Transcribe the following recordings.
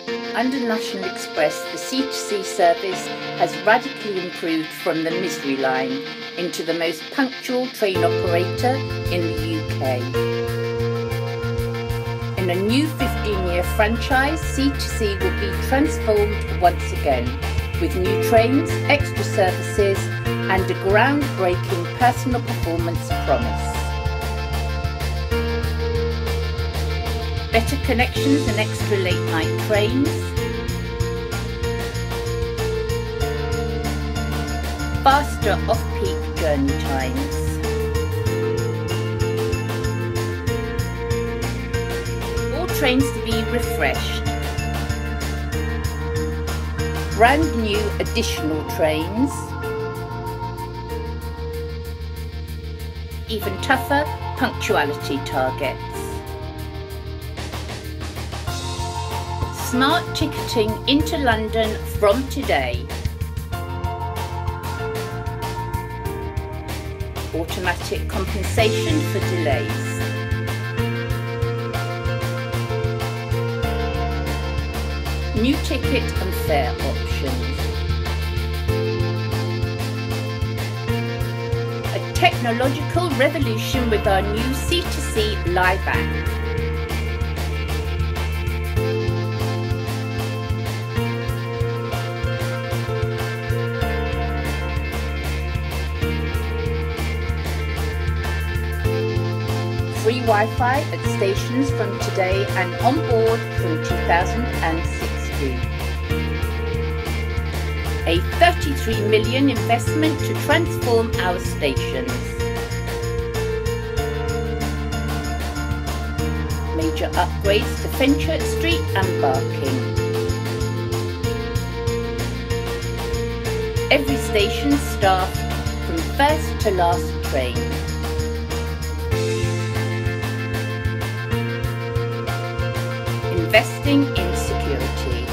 Under National Express, the c2c service has radically improved from the misery line into the most punctual train operator in the UK. In a new 15-year franchise, c2c will be transformed once again, with new trains, extra services and a groundbreaking personal performance promise. Better connections and extra late night trains, faster off-peak journey times, all trains to be refreshed, brand new additional trains, even tougher punctuality targets. Smart ticketing into London from today. Automatic compensation for delays. New ticket and fare options. A technological revolution with our new c2c live app. Free Wi-Fi at stations from today and on board from 2016. A £33 million investment to transform our stations. Major upgrades to Fenchurch Street and Barking. Every station staffed from first to last train. Investing in security.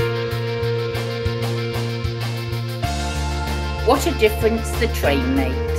What a difference the train makes.